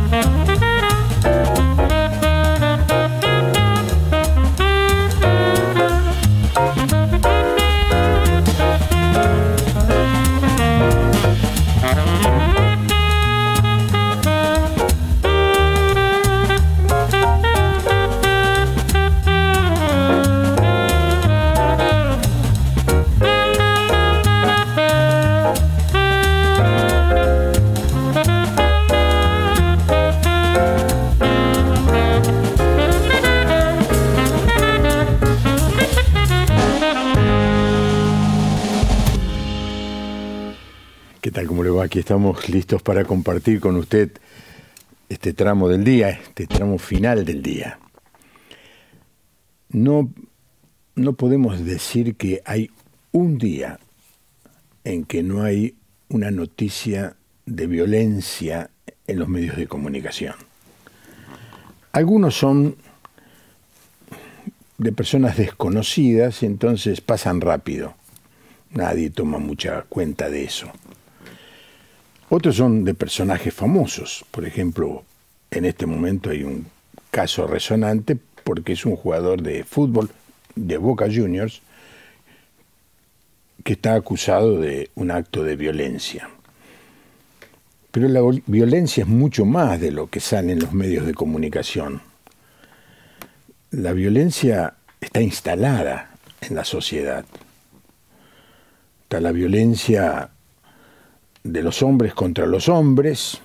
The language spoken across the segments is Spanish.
¿Qué tal? ¿Cómo le va? Aquí estamos listos para compartir con usted este tramo del día, este tramo final del día. No podemos decir que hay un día en que no hay una noticia de violencia en los medios de comunicación. Algunos son de personas desconocidas y entonces pasan rápido. Nadie toma mucha cuenta de eso. Otros son de personajes famosos. Por ejemplo, en este momento hay un caso resonante porque es un jugador de fútbol de Boca Juniors que está acusado de un acto de violencia. Pero la violencia es mucho más de lo que sale en los medios de comunicación. La violencia está instalada en la sociedad. Está la violencia de los hombres contra los hombres.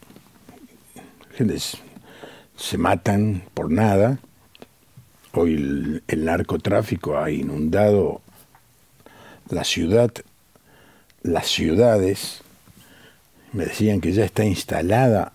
Se matan por nada. Hoy el narcotráfico ha inundado la ciudad, las ciudades. Me decían que ya está instalado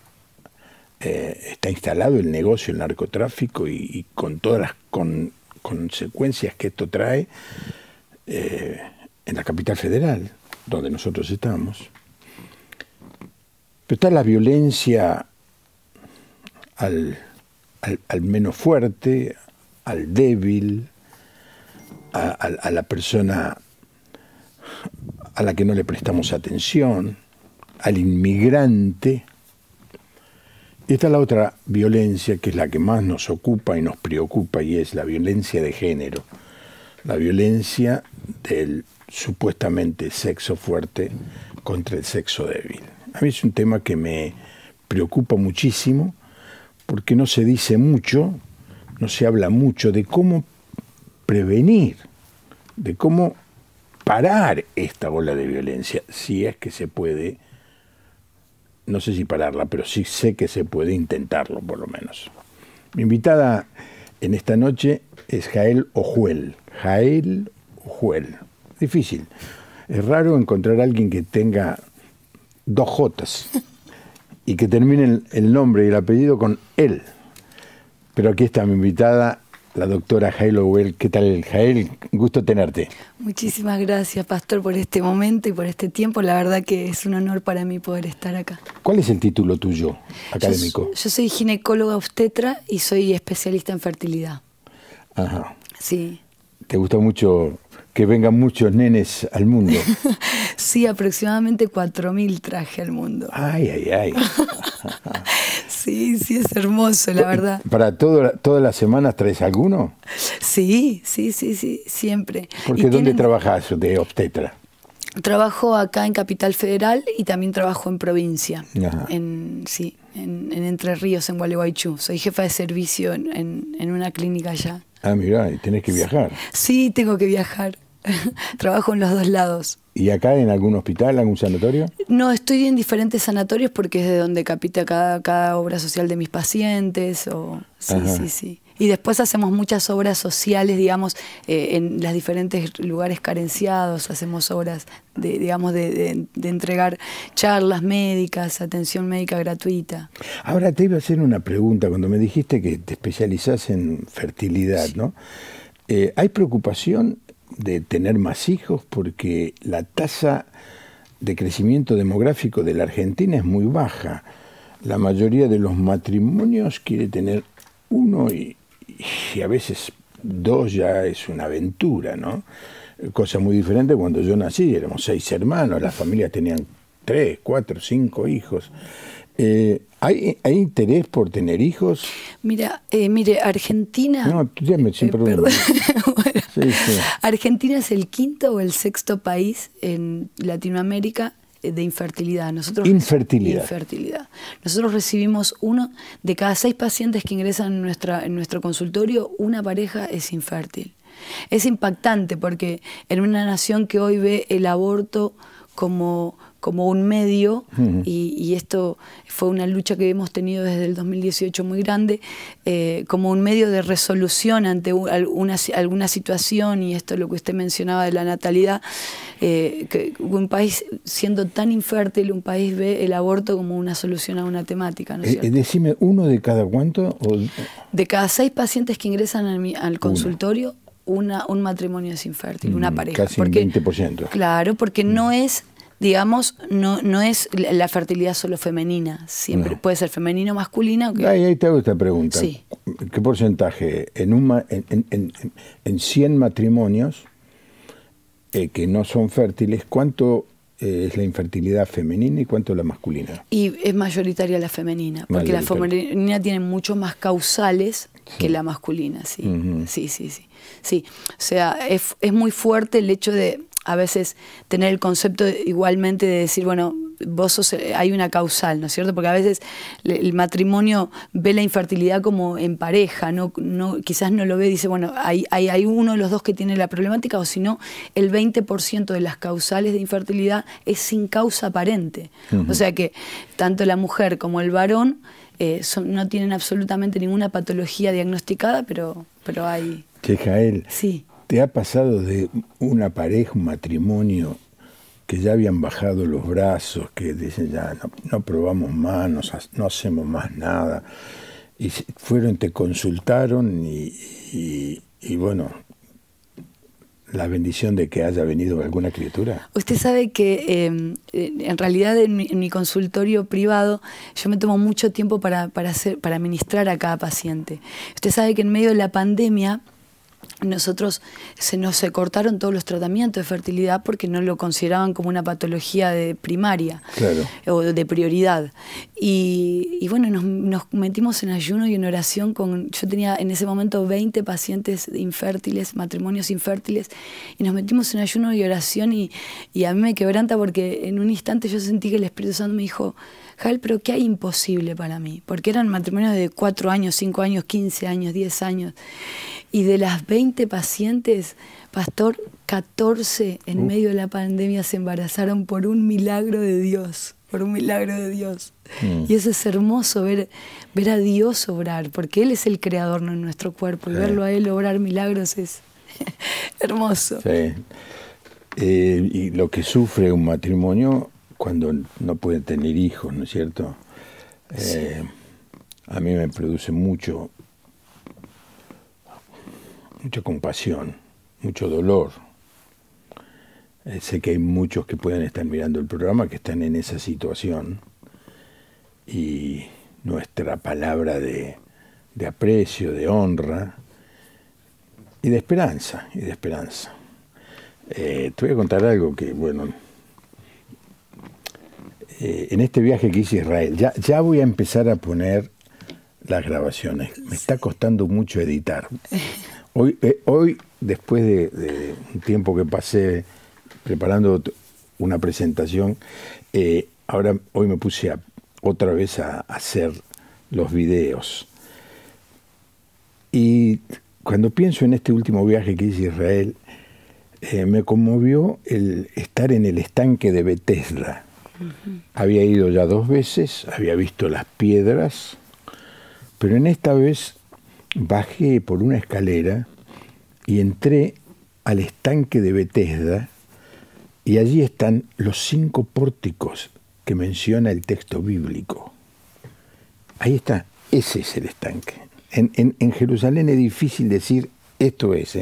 el negocio del narcotráfico y con todas las consecuencias que esto trae en la capital federal, donde nosotros estamos. Pero está la violencia al menos fuerte, al débil, a la persona a la que no le prestamos atención, al inmigrante. Y está la otra violencia, que es la que más nos ocupa y nos preocupa, y es la violencia de género, la violencia del supuestamente sexo fuerte contra el sexo débil. A mí es un tema que me preocupa muchísimo porque no se dice mucho, no se habla mucho de cómo prevenir, de cómo parar esta ola de violencia, si es que se puede. No sé si pararla, pero sí sé que se puede intentarlo, por lo menos. Mi invitada en esta noche es Jael Ojuel. Jael Ojuel. Difícil. Es raro encontrar a alguien que tenga dos Jotas y que termine el nombre y el apellido con él. Pero aquí está mi invitada, la doctora Jael Ojuel. ¿Qué tal, Jael? Gusto tenerte. Muchísimas gracias, Pastor, por este momento y por este tiempo. La verdad que es un honor para mí poder estar acá. ¿Cuál es el título tuyo académico? Yo soy ginecóloga obstetra y soy especialista en fertilidad. Ajá. Sí. ¿Te gusta mucho que vengan muchos nenes al mundo? Sí, aproximadamente 4.000 traje al mundo. Ay, ay, ay. Sí, sí, es hermoso, la verdad. ¿Para todas las semanas traes alguno? Sí, siempre. Porque ¿dónde trabajas de obstetra? Trabajo acá en Capital Federal y también trabajo en provincia. Ajá. En Entre Ríos, en Gualeguaychú. Soy jefa de servicio en una clínica allá. Ah, mirá, y tenés que viajar. Sí, tengo que viajar. Trabajo en los dos lados. ¿Y acá en algún hospital, algún sanatorio? No, estoy en diferentes sanatorios porque es de donde capita cada obra social de mis pacientes. Sí. Y después hacemos muchas obras sociales, digamos, en los diferentes lugares carenciados. Hacemos obras de entregar charlas médicas, atención médica gratuita. Ahora te iba a hacer una pregunta. Cuando me dijiste que te especializás en fertilidad, ¿no? ¿Hay preocupación de tener más hijos? Porque la tasa de crecimiento demográfico de la Argentina es muy baja. La mayoría de los matrimonios quiere tener uno y a veces dos ya es una aventura, ¿no? Cosa muy diferente cuando yo nací, éramos 6 hermanos, las familias tenían 3, 4, 5 hijos. ¿Hay interés por tener hijos? Mira, mire, Argentina... No, sin problema. Bueno, sí. Argentina es el 5º o el 6º país en Latinoamérica de infertilidad. Infertilidad. Nosotros recibimos 1 de cada 6 pacientes que ingresan en nuestro consultorio, una pareja es infértil. Es impactante porque en una nación que hoy ve el aborto como un medio, y esto fue una lucha que hemos tenido desde el 2018 muy grande, como un medio de resolución ante alguna situación, y esto es lo que usted mencionaba de la natalidad, que un país siendo tan infértil, un país ve el aborto como una solución a una temática, ¿no es cierto? Decime, ¿1 de cada cuánto? De cada 6 pacientes que ingresan al consultorio, un matrimonio es infértil, una pareja. Casi un 20%. Claro, porque no es... Digamos, no es la fertilidad solo femenina, siempre puede ser femenino o masculina. Ahí te hago esta pregunta. Sí. ¿Qué porcentaje en 100 matrimonios que no son fértiles, cuánto es la infertilidad femenina y cuánto la masculina? Y es mayoritaria la femenina, porque la femenina tiene mucho más causales que la masculina, sí. Sí, o sea, es muy fuerte el hecho de a veces tener el concepto igualmente de decir, bueno, hay una causal, ¿no es cierto? Porque a veces el matrimonio ve la infertilidad como en pareja, quizás no lo ve, dice, bueno, hay uno de los dos que tiene la problemática, o si no, el 20% de las causales de infertilidad es sin causa aparente. O sea que tanto la mujer como el varón no tienen absolutamente ninguna patología diagnosticada, pero hay... Che, Jael, sí. ¿Te ha pasado de una pareja, un matrimonio, que ya habían bajado los brazos, que dicen ya no probamos más, no hacemos más nada, y te consultaron y bueno, la bendición de que haya venido alguna criatura? Usted sabe que en realidad en mi consultorio privado yo me tomo mucho tiempo para ministrar a cada paciente. Usted sabe que en medio de la pandemia se cortaron todos los tratamientos de fertilidad porque no lo consideraban como una patología primaria, claro, o de prioridad. Y bueno, nos metimos en ayuno y en oración. Yo tenía en ese momento 20 pacientes infértiles, matrimonios infértiles, y nos metimos en ayuno y oración, y a mí me quebranta porque en un instante yo sentí que el Espíritu Santo me dijo: Jael, pero ¿qué hay imposible para mí? Porque eran matrimonios de 4 años, 5 años, 15 años, 10 años. Y de las 20 pacientes, pastor, 14 en medio de la pandemia se embarazaron por un milagro de Dios. Por un milagro de Dios. Y eso es hermoso, ver a Dios obrar, porque Él es el creador de nuestro cuerpo, y verlo a Él obrar milagros es hermoso. Sí. Y lo que sufre un matrimonio cuando no pueden tener hijos, ¿no es cierto? Sí. A mí me produce mucha compasión, mucho dolor. Sé que hay muchos que pueden estar mirando el programa que están en esa situación, y nuestra palabra de aprecio, de honra y de esperanza, te voy a contar algo que, bueno, en este viaje que hice a Israel, ya voy a empezar a poner las grabaciones. Me está costando mucho editar. Hoy después de un tiempo que pasé preparando una presentación, hoy me puse otra vez a hacer los videos. Y cuando pienso en este último viaje que hice a Israel, me conmovió el estar en el estanque de Bethesda. Había ido ya 2 veces, había visto las piedras, pero en esta vez bajé por una escalera y entré al estanque de Bethesda, y allí están los 5 pórticos que menciona el texto bíblico. Ahí está, ese es el estanque. En Jerusalén es difícil decir esto es,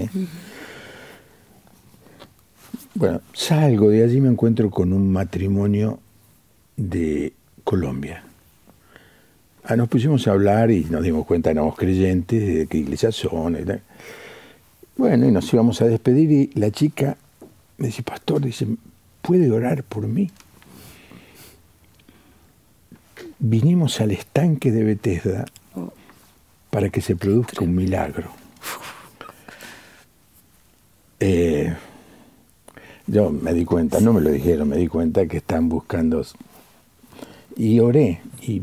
Bueno, salgo de allí y me encuentro con un matrimonio de Colombia. Nos pusimos a hablar y nos dimos cuenta que éramos creyentes, de qué iglesia son. Bueno, y nos íbamos a despedir, y la chica me dice: pastor, dice, ¿puede orar por mí? vinimos al estanque de Bethesda para que se produzca un milagro. Yo me di cuenta, no me lo dijeron, me di cuenta que están buscando, y oré,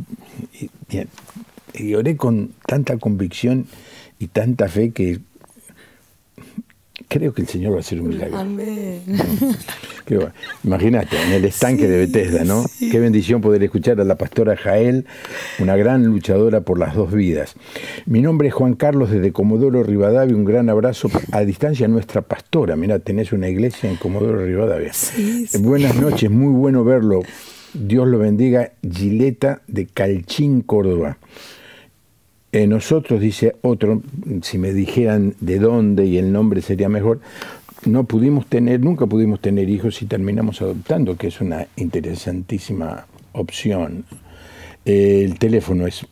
y oré con tanta convicción y tanta fe que creo que el Señor va a hacer un milagro. Amén. Imagínate, en el estanque de Bethesda, ¿no? Sí. Qué bendición poder escuchar a la pastora Jael, una gran luchadora por las dos vidas. Mi nombre es Juan Carlos desde Comodoro Rivadavia, un gran abrazo a distancia a nuestra pastora. Mirá, tenés una iglesia en Comodoro Rivadavia. Sí, sí. Buenas noches, muy bueno verlo. Dios lo bendiga. Gileta de Calchín, Córdoba. Nosotros, dice otro, si me dijeran de dónde y el nombre sería mejor, nunca pudimos tener hijos y terminamos adoptando, que es una interesantísima opción. El teléfono es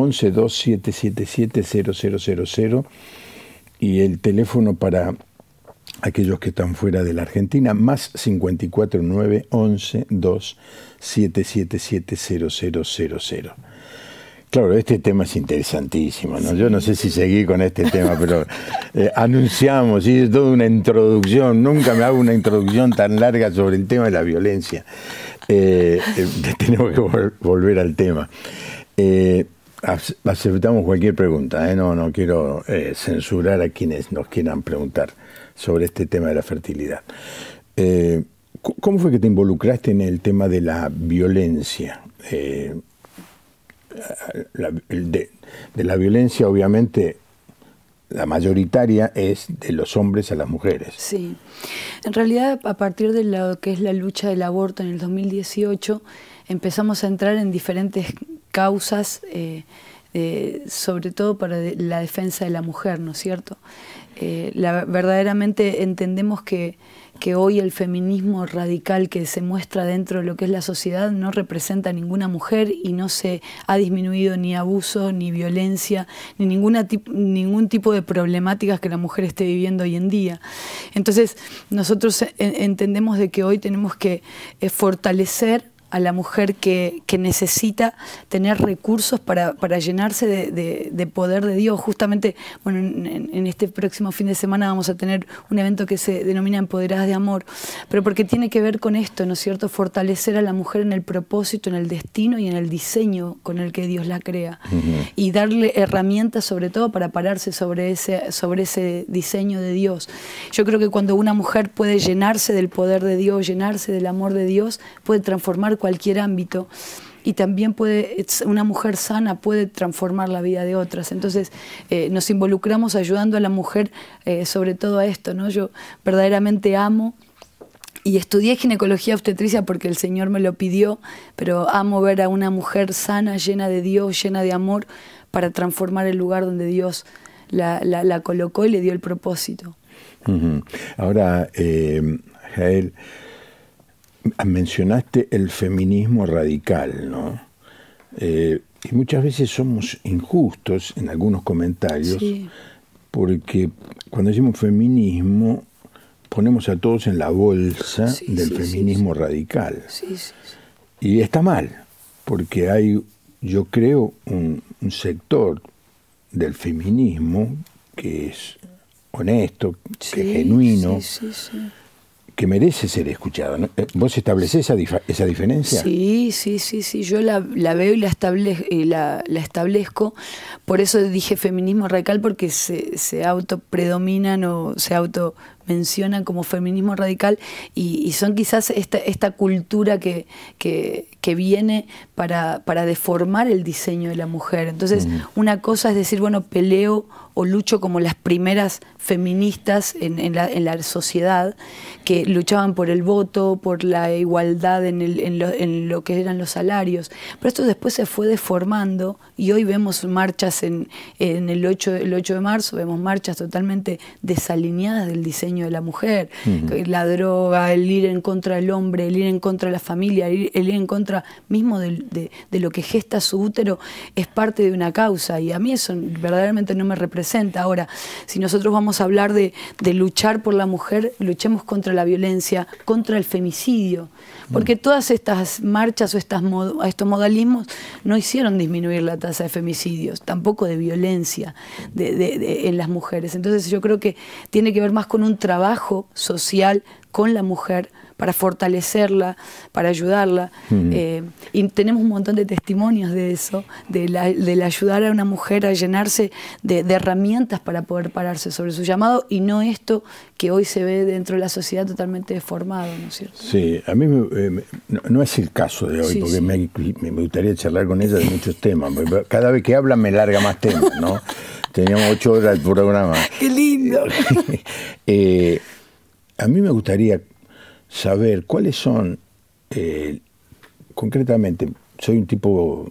11-2777-0000 y el teléfono para aquellos que están fuera de la Argentina, más 549-11-2-777-0000. Claro, este tema es interesantísimo, ¿no? Yo no sé si seguí con este tema, pero anunciamos, y es toda una introducción, nunca me hago una introducción tan larga sobre el tema de la violencia. Tenemos que volver al tema. Aceptamos cualquier pregunta, no quiero censurar a quienes nos quieran preguntar sobre este tema de la fertilidad. ¿Cómo fue que te involucraste en el tema de la violencia? De la violencia, obviamente, la mayoritaria es de los hombres a las mujeres. Sí. En realidad, a partir de lo que es la lucha del aborto en el 2018, empezamos a entrar en diferentes causas, sobre todo para la defensa de la mujer, ¿no es cierto? Verdaderamente entendemos que hoy el feminismo radical que se muestra dentro de lo que es la sociedad no representa a ninguna mujer y no se ha disminuido ni abuso, ni violencia, ni ningún tipo de problemáticas que la mujer esté viviendo hoy en día. Entonces, nosotros entendemos de que hoy tenemos que fortalecer a la mujer que necesita tener recursos para llenarse de poder de Dios. Justamente, bueno, en este próximo fin de semana vamos a tener un evento que se denomina Empoderadas de Amor, pero porque tiene que ver con esto, ¿no es cierto? Fortalecer a la mujer en el propósito, en el destino y en el diseño con el que Dios la crea. Y darle herramientas, sobre todo, para pararse sobre ese diseño de Dios. Yo creo que cuando una mujer puede llenarse del poder de Dios, llenarse del amor de Dios, puede transformar cualquier ámbito, y también una mujer sana puede transformar la vida de otras. Entonces nos involucramos ayudando a la mujer sobre todo a esto, ¿no? Yo verdaderamente amo y estudié ginecología obstetricia porque el Señor me lo pidió, pero amo ver a una mujer sana, llena de Dios, llena de amor, para transformar el lugar donde Dios la colocó y le dio el propósito. Ahora, Jael, mencionaste el feminismo radical, ¿no? Y muchas veces somos injustos en algunos comentarios, sí, porque cuando decimos feminismo ponemos a todos en la bolsa del feminismo radical. Y está mal, porque hay, yo creo, un sector del feminismo que es honesto, que es genuino, que merece ser escuchado, ¿no? ¿Vos establecés esa diferencia? Sí, yo la veo y la establezco. Por eso dije feminismo radical, porque se autopredominan o se mencionan como feminismo radical, y son quizás esta cultura que viene para deformar el diseño de la mujer. Entonces, una cosa es decir, bueno, peleo o lucho como las primeras feministas en la sociedad, que luchaban por el voto, por la igualdad en lo que eran los salarios. Pero esto después se fue deformando, y hoy vemos marchas en el 8 de marzo, vemos marchas totalmente desalineadas del diseño sueño de la mujer. La droga, el ir en contra del hombre, el ir en contra de la familia, el ir en contra mismo de lo que gesta su útero, es parte de una causa, y a mí eso verdaderamente no me representa. Ahora, si nosotros vamos a hablar de luchar por la mujer, luchemos contra la violencia, contra el femicidio, porque todas estas marchas o estos modalismos no hicieron disminuir la tasa de femicidios, tampoco de violencia en las mujeres. Entonces yo creo que tiene que ver más con un trabajo social con la mujer, para fortalecerla, para ayudarla. Y tenemos un montón de testimonios de eso, del ayudar a una mujer a llenarse de herramientas para poder pararse sobre su llamado, y no esto que hoy se ve dentro de la sociedad totalmente deformado, ¿no es cierto? Sí, a mí no es el caso de hoy, sí, porque sí, me gustaría charlar con ella de muchos temas. Cada vez que habla me larga más temas, ¿no? Teníamos 8 horas el programa. ¡Qué lindo! A mí me gustaría saber cuáles son, concretamente, soy un tipo,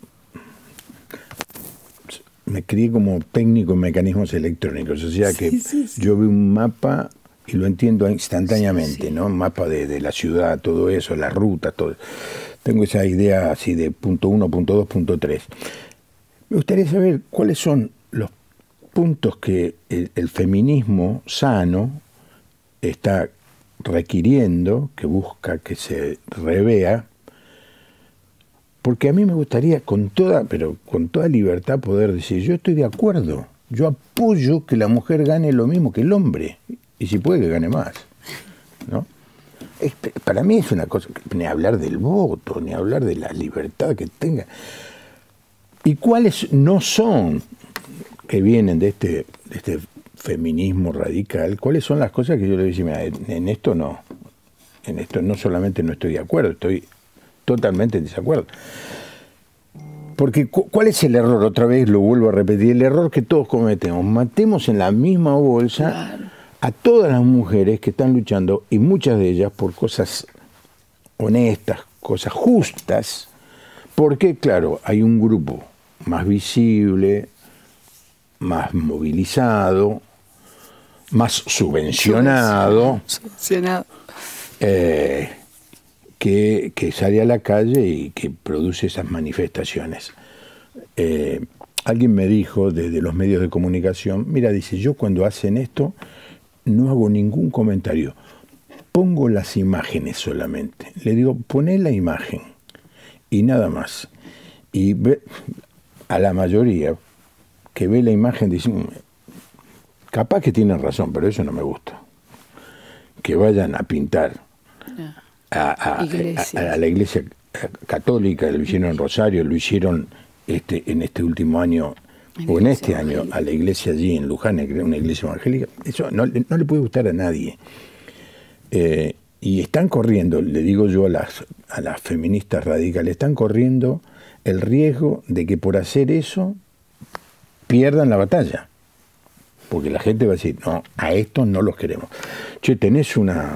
me crié como técnico en mecanismos electrónicos, o sea que yo veo un mapa y lo entiendo instantáneamente, ¿no? Un mapa de la ciudad, todo eso, la ruta, todo. Tengo esa idea así de punto 1, punto 2, punto 3. Me gustaría saber cuáles son los puntos que el feminismo sano está requiriendo, que busca que se revea, porque a mí me gustaría con toda libertad poder decir, yo estoy de acuerdo, yo apoyo que la mujer gane lo mismo que el hombre, y si puede que gane más, ¿no? Para mí es una cosa, ni hablar del voto, ni hablar de la libertad que tenga. ¿Y cuáles no son, que vienen de este feminismo radical, cuáles son las cosas que yo le digo, mira, en esto no solamente no estoy de acuerdo, estoy totalmente en desacuerdo? Porque ¿cuál es el error? Otra vez lo vuelvo a repetir, el error que todos cometemos, matemos en la misma bolsa a todas las mujeres que están luchando, y muchas de ellas por cosas honestas, cosas justas, porque claro, hay un grupo más visible, más movilizado, más subvencionado, que sale a la calle y que produce esas manifestaciones. Alguien me dijo desde los medios de comunicación, mira, dice, yo cuando hacen esto no hago ningún comentario, pongo las imágenes solamente. Le digo, poné la imagen y nada más. Y a la mayoría que ve la imagen dicen, capaz que tienen razón, pero eso no me gusta. Que vayan a pintar a la iglesia católica, lo hicieron en Rosario, lo hicieron en este último año, o en este año, a la iglesia allí en Luján, una iglesia evangélica. Eso no le puede gustar a nadie. Y están corriendo, le digo yo a las feministas radicales, están corriendo el riesgo de que por hacer eso pierdan la batalla, porque la gente va a decir, no, a estos no los queremos. Che, tenés una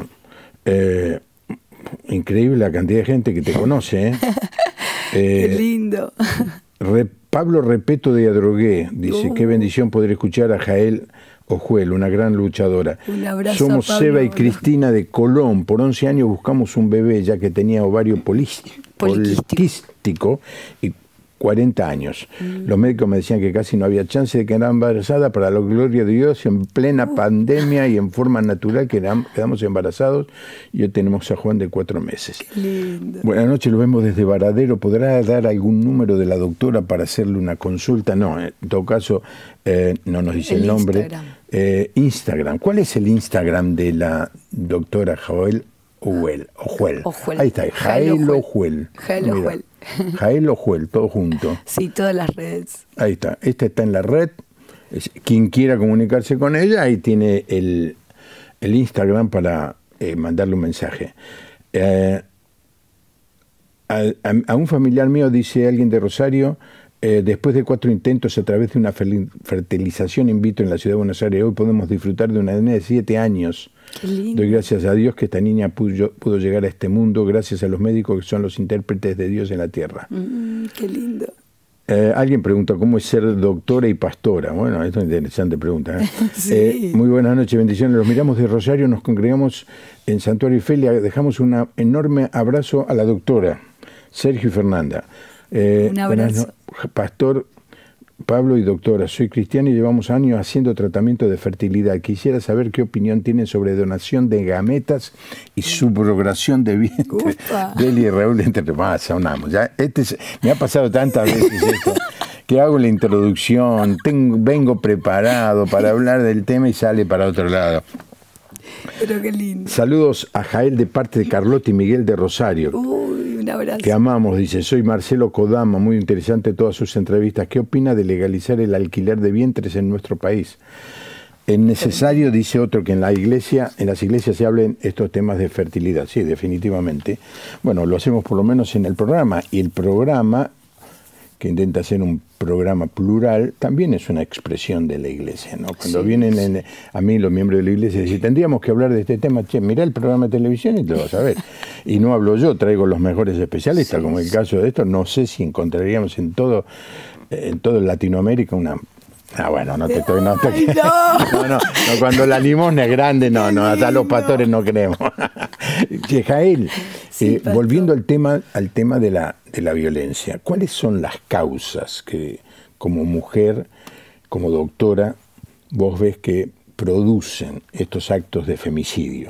increíble la cantidad de gente que te conoce, ¿eh? Qué lindo. Pablo Repeto de Adrogué dice, qué bendición poder escuchar a Jael Ojuel, una gran luchadora. Un abrazo. Somos Pablo, Seba y Cristina de Colón. Por 11 años buscamos un bebé ya que tenía ovario poliquístico y 40 años. Los médicos me decían que casi no había chance de quedar embarazada. Para la gloria de Dios, en plena pandemia y en forma natural quedamos embarazados, y hoy tenemos a Juan de 4 meses. Qué lindo. Buenas noches, lo vemos desde Varadero. ¿Podrá dar algún número de la doctora para hacerle una consulta? No, en todo caso, no nos dice el nombre. Instagram. ¿Cuál es el Instagram de la doctora Jael Ojuel? Ahí está, Jael Ojuel. Jael Ojuel, todo junto. Sí, todas las redes. Ahí está, esta está en la red. Quien quiera comunicarse con ella, ahí tiene el Instagram para mandarle un mensaje. A un familiar mío, dice alguien de Rosario, después de 4 intentos a través de una fertilización in vitro en la ciudad de Buenos Aires, hoy podemos disfrutar de una nena de 7 años. Qué lindo. Doy gracias a Dios que esta niña pudo llegar a este mundo, gracias a los médicos que son los intérpretes de Dios en la tierra. Qué lindo. Alguien pregunta cómo es ser doctora y pastora. Bueno, esto es una interesante pregunta. Sí. Muy buenas noches, bendiciones. Los miramos de Rosario, nos congregamos en Santuario Ofelia. Dejamos un enorme abrazo a la doctora Sergio y Fernanda. Un abrazo. Pastor Pablo y doctora, soy cristiano y llevamos años haciendo tratamiento de fertilidad. Quisiera saber qué opinión tienen sobre donación de gametas y subrogación de vientre. Deli y Raúl, entre más, aunamos. Ya, me ha pasado tantas veces esto, que hago la introducción, vengo preparado para hablar del tema y sale para otro lado. Pero qué lindo. Saludos a Jael de parte de Carlota y Miguel de Rosario. Uy, un abrazo. Que amamos, dice. Soy Marcelo Kodama, muy interesante todas sus entrevistas. ¿Qué opina de legalizar el alquiler de vientres en nuestro país? Es necesario, dice otro, que en las iglesias se hablen estos temas de fertilidad. Sí, definitivamente. Bueno, lo hacemos por lo menos en el programa. Y el programa, que intenta ser un programa plural, también es una expresión de la iglesia, ¿no? Cuando vienen a mí los miembros de la iglesia y dicen, tendríamos que hablar de este tema, che, mirá el programa de televisión y te lo vas a ver. Y no hablo yo, traigo los mejores especialistas, como el caso de esto. No sé si encontraríamos en todo Latinoamérica una... bueno, no te estoy... No, cuando la limosna es grande, no, hasta los pastores no creemos. Che, Jael, volviendo al tema de la violencia, ¿cuáles son las causas que como mujer, como doctora, vos ves que producen estos actos de femicidio?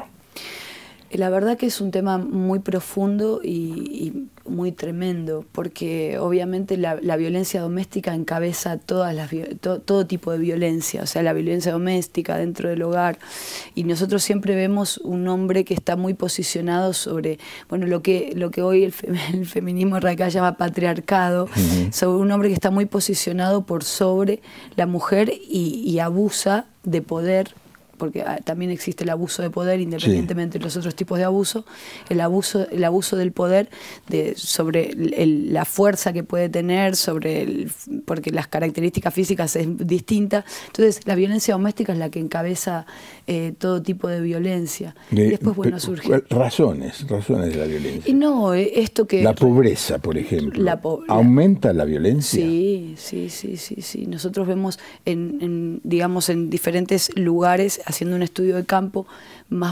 La verdad que es un tema muy profundo y muy tremendo, porque obviamente la violencia doméstica encabeza todo tipo de violencia, o sea, la violencia doméstica dentro del hogar, y nosotros siempre vemos un hombre que está muy posicionado sobre, bueno, lo que hoy el feminismo radical llama patriarcado, sobre un hombre que está muy posicionado por sobre la mujer y abusa de poder, porque también existe el abuso de poder, independientemente de los otros tipos de abuso, el abuso del poder sobre la fuerza que puede tener, porque las características físicas es distinta. Entonces, la violencia doméstica es la que encabeza todo tipo de violencia. Y después, bueno, surge... Razones de la violencia. Y no, esto que... La pobreza, por ejemplo. ¿Aumenta la violencia? Sí. Nosotros vemos, digamos, en diferentes lugares, haciendo un estudio de campo, más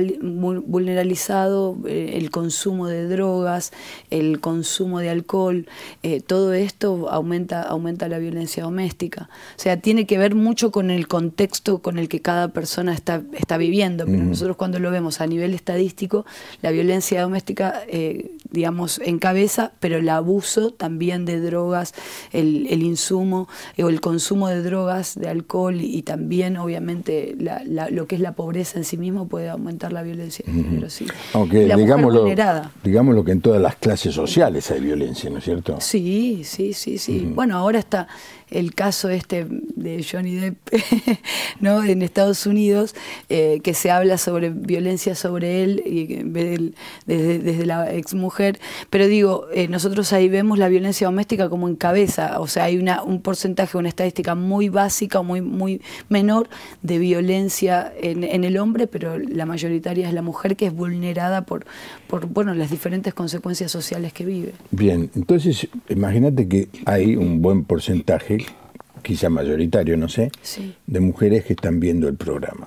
vulneralizado el consumo de drogas, el consumo de alcohol, todo esto aumenta la violencia doméstica. O sea, tiene que ver mucho con el contexto con el que cada persona está viviendo, pero nosotros cuando lo vemos a nivel estadístico, la violencia doméstica, digamos, encabeza, pero el abuso también de drogas, el insumo o el consumo de drogas, de alcohol y también, obviamente, lo que es la pobreza en sí mismo puede aumentar la violencia. Pero sí. Aunque digámoslo que en todas las clases sociales hay violencia, ¿no es cierto? Sí. Bueno, ahora está el caso de Johnny Depp, ¿no? En Estados Unidos, que se habla sobre violencia sobre él y en vez desde la exmujer, pero digo, nosotros ahí vemos la violencia doméstica como en cabeza, o sea, hay un porcentaje, una estadística muy básica, muy menor de violencia en el hombre, pero la mayoritaria es la mujer, que es vulnerada por las diferentes consecuencias sociales que vive. Bien, entonces imagínate que hay un buen porcentaje, quizá mayoritario, no sé, de mujeres que están viendo el programa.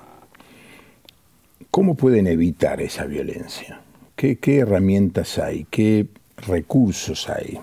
¿Cómo pueden evitar esa violencia? ¿Qué herramientas hay? ¿Qué recursos hay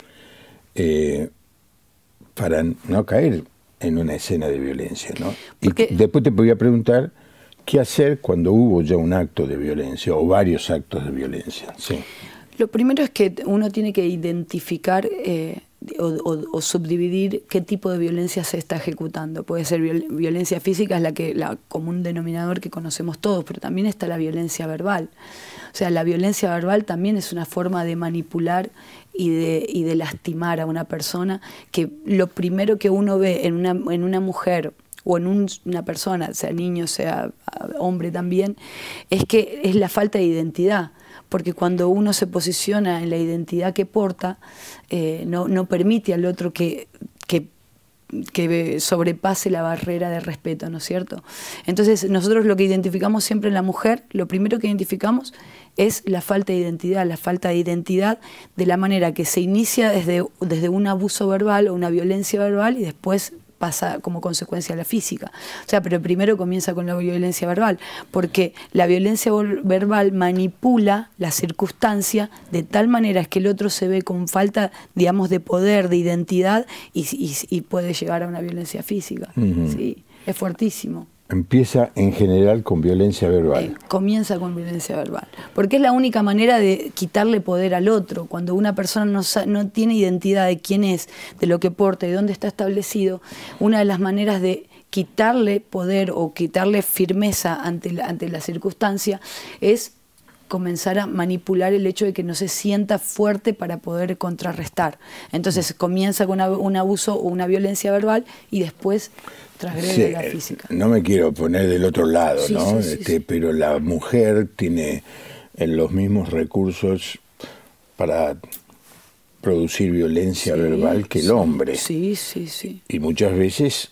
para no caer en una escena de violencia, ¿no? Y después te voy a preguntar qué hacer cuando hubo ya un acto de violencia o varios actos de violencia. Sí. Lo primero es que uno tiene que identificar o subdividir qué tipo de violencia se está ejecutando. Puede ser violencia física, es la común denominador que conocemos todos, pero también está la violencia verbal. O sea, la violencia verbal también es una forma de manipular y de lastimar a una persona, que lo primero que uno ve en una mujer o en una persona, sea niño, sea hombre también, es que es la falta de identidad. Porque cuando uno se posiciona en la identidad que porta, no permite al otro que que sobrepase la barrera de respeto, ¿no es cierto? Entonces nosotros lo que identificamos siempre en la mujer, lo primero que identificamos es la falta de identidad de la manera que se inicia desde un abuso verbal o una violencia verbal y después pasa como consecuencia a la física. O sea, pero primero comienza con la violencia verbal, porque la violencia verbal manipula la circunstancia de tal manera que el otro se ve con falta, digamos, de poder, de identidad y puede llegar a una violencia física. Sí, es fuertísimo. Empieza en general con violencia verbal. Comienza con violencia verbal. Porque es la única manera de quitarle poder al otro. Cuando una persona no tiene identidad de quién es, de lo que porta y dónde está establecido, una de las maneras de quitarle poder o quitarle firmeza ante la circunstancia es comenzar a manipular el hecho de que no se sienta fuerte para poder contrarrestar. Entonces comienza con un abuso o una violencia verbal y después transgrede la física. No me quiero poner del otro lado, sí, ¿no? Sí. Pero la mujer tiene los mismos recursos para producir violencia verbal que el hombre. Sí. Y muchas veces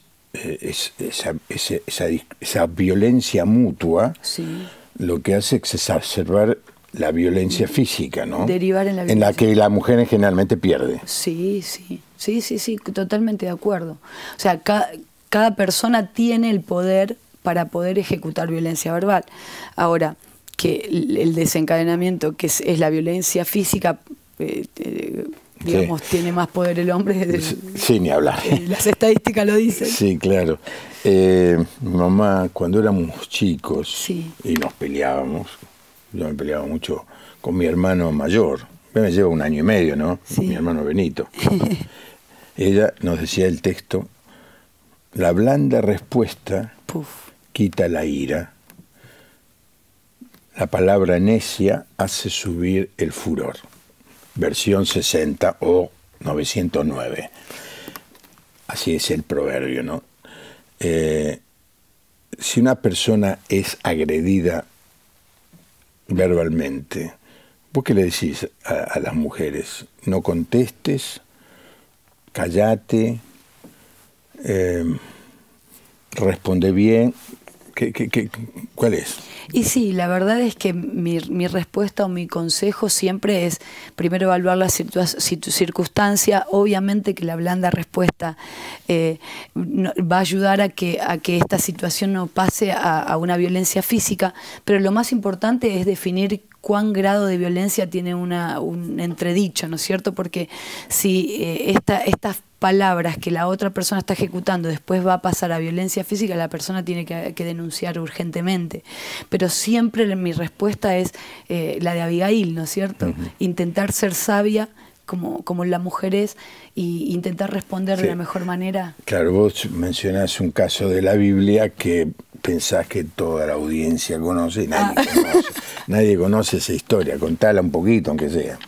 esa violencia mutua lo que hace es exacerbar la violencia física, ¿no? Derivar en la violencia. En la que la mujer generalmente pierde. Sí, totalmente de acuerdo. O sea, cada persona tiene el poder para poder ejecutar violencia verbal. Ahora, que el desencadenamiento, que es la violencia física, digamos, tiene más poder el hombre. Sí, ni hablar. Las estadísticas lo dicen. Sí, claro. Mi mamá, cuando éramos chicos y nos peleábamos, yo me peleaba mucho con mi hermano mayor, me lleva 1 año y medio, ¿no? Sí. Mi hermano Benito. Ella nos decía el texto: la blanda respuesta quita la ira, la palabra necia hace subir el furor. Versión 60 o 909. Así es el proverbio, ¿no? Si una persona es agredida verbalmente, ¿vos qué le decís a las mujeres? No contestes, callate, responde bien. ¿Cuál es? Y sí, la verdad es que mi respuesta o mi consejo siempre es primero evaluar la circunstancia. Obviamente que la blanda respuesta va a ayudar a que esta situación no pase a una violencia física, pero lo más importante es definir cuán grado de violencia tiene un entredicho, ¿no es cierto? Porque si estas palabras que la otra persona está ejecutando después va a pasar a violencia física, la persona tiene que denunciar urgentemente. Pero siempre mi respuesta es la de Abigail, ¿no es cierto? Intentar ser sabia como la mujer es e intentar responder de la mejor manera. Claro, vos mencionás un caso de la Biblia que pensás que toda la audiencia conoce y nadie conoce esa historia. Contala un poquito, aunque sea.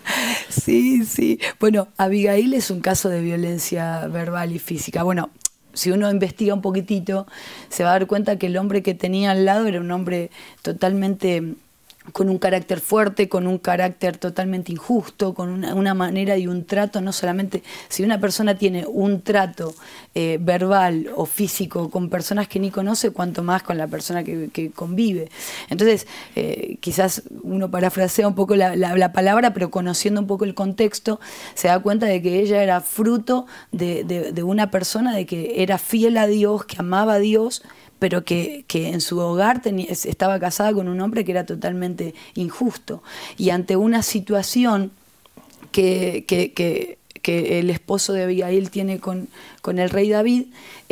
Sí. Bueno, Abigail es un caso de violencia verbal y física. Bueno, si uno investiga un poquitito, se va a dar cuenta que el hombre que tenía al lado era un hombre totalmente con un carácter fuerte, con un carácter totalmente injusto, con una manera y un trato, no solamente, si una persona tiene un trato verbal o físico con personas que ni conoce, cuanto más con la persona que convive. Entonces, quizás uno parafrasea un poco la palabra, pero conociendo un poco el contexto, se da cuenta de que ella era fruto de una persona de que era fiel a Dios, que amaba a Dios, pero que en su hogar estaba casada con un hombre que era totalmente injusto. Y ante una situación que el esposo de Abigail tiene con el rey David,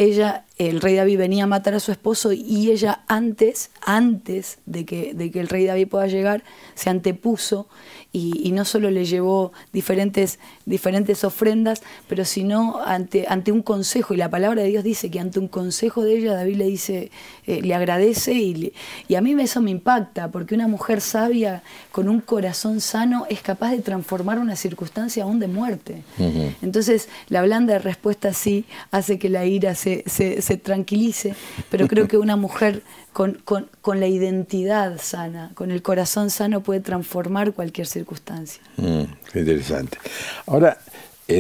el rey David venía a matar a su esposo y ella antes de que el rey David pueda llegar, se antepuso y no solo le llevó diferentes ofrendas, pero sino ante un consejo. Y la palabra de Dios dice que ante un consejo de ella, David le dice, le agradece y a mí eso me impacta, porque una mujer sabia con un corazón sano es capaz de transformar una circunstancia aún de muerte. Entonces, la blanda respuesta sí hace que la ira se tranquilice, pero creo que una mujer con la identidad sana, con el corazón sano, puede transformar cualquier circunstancia. Qué interesante. Ahora,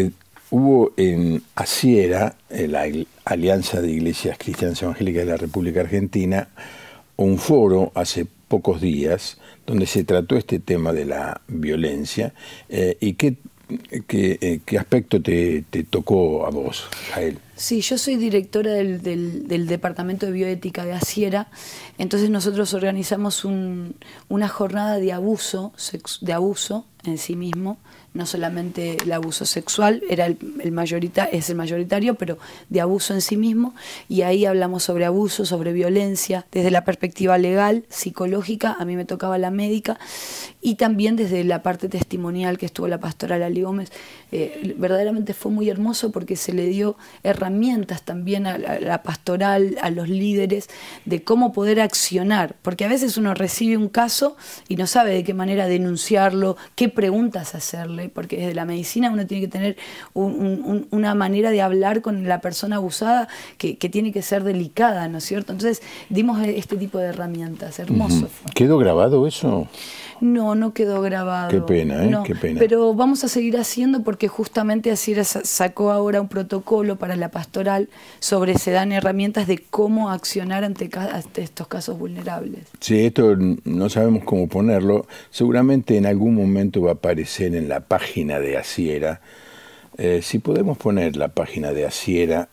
hubo en Asiera, la Alianza de Iglesias Cristianas Evangélicas de la República Argentina, un foro hace pocos días donde se trató este tema de la violencia. ¿Y qué aspecto te tocó a vos, Jael? Sí, yo soy directora del Departamento de Bioética de Asiera. Entonces nosotros organizamos una jornada de abuso en sí mismo, no solamente el abuso sexual, es el mayoritario, pero de abuso en sí mismo, y ahí hablamos sobre abuso, sobre violencia, desde la perspectiva legal, psicológica, a mí me tocaba la médica, y también desde la parte testimonial que estuvo la pastora Lali Gómez. Verdaderamente fue muy hermoso porque se le dio herramientas también a la pastoral, a los líderes, de cómo poder accionar, porque a veces uno recibe un caso y no sabe de qué manera denunciarlo, qué preguntas hacerle, porque desde la medicina uno tiene que tener una manera de hablar con la persona abusada que tiene que ser delicada, ¿no es cierto? Entonces dimos este tipo de herramientas, hermoso fue. ¿Quedó grabado eso? No, no quedó grabado. Qué pena, ¿eh? No, Qué pena. pero vamos a seguir haciendo porque justamente Asiera sacó ahora un protocolo para la pastoral se dan herramientas de cómo accionar ante estos casos vulnerables. Sí, esto no sabemos cómo ponerlo. Seguramente en algún momento va a aparecer en la página de Asiera. Si podemos poner la página de asiera.org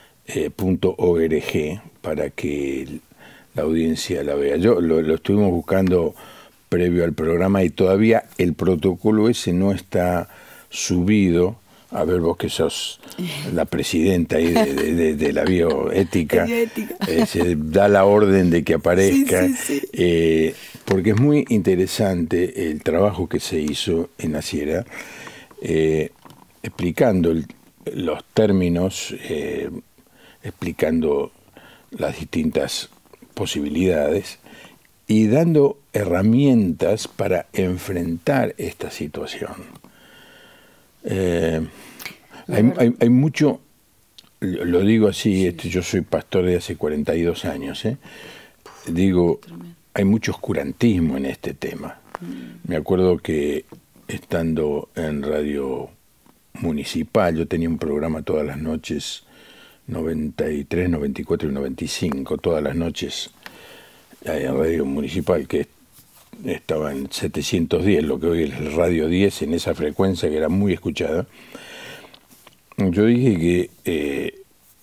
para que la audiencia la vea. Yo lo estuvimos buscando previo al programa y todavía el protocolo ese no está subido. A ver, vos que sos la presidenta ahí de la bioética, se da la orden de que aparezca, sí. Porque es muy interesante el trabajo que se hizo en Asiera, explicando los términos, explicando las distintas posibilidades y dando herramientas para enfrentar esta situación. Hay mucho, lo digo así, yo soy pastor de hace 42 años, digo, hay mucho oscurantismo en este tema. Me acuerdo que estando en radio municipal, yo tenía un programa todas las noches, 93, 94 y 95, todas las noches en radio municipal, que estaba en 710, lo que hoy es el radio 10, en esa frecuencia que era muy escuchada. Yo dije que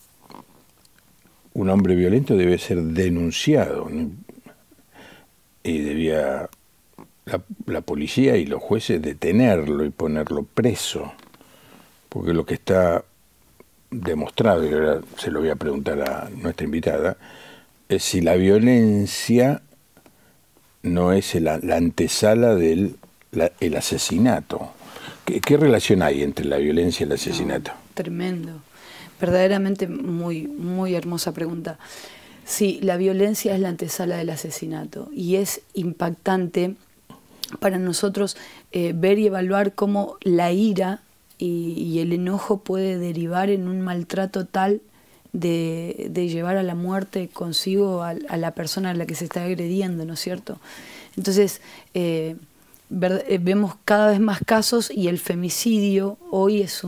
un hombre violento debe ser denunciado, ¿no? Y debía la policía y los jueces detenerlo y ponerlo preso, porque lo que está demostrado, y ahora se lo voy a preguntar a nuestra invitada, es si la violencia no es la antesala del el asesinato. ¿Qué relación hay entre la violencia y el asesinato? No, tremendo. Verdaderamente muy, muy hermosa pregunta. Sí, la violencia es la antesala del asesinato y es impactante para nosotros ver y evaluar cómo la ira y el enojo puede derivar en un maltrato tal de llevar a la muerte consigo a la persona a la que se está agrediendo, ¿no es cierto? Entonces, vemos cada vez más casos y el femicidio hoy es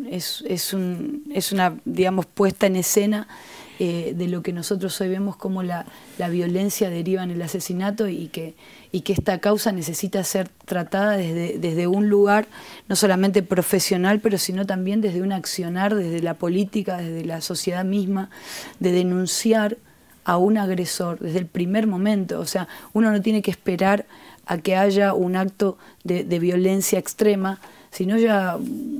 una, digamos, puesta en escena de lo que nosotros hoy vemos como la violencia deriva en el asesinato y que esta causa necesita ser tratada desde un lugar no solamente profesional, pero sino también desde un accionar, desde la política, desde la sociedad misma, de denunciar a un agresor desde el primer momento. O sea, uno no tiene que esperar a que haya un acto de violencia extrema, sino ya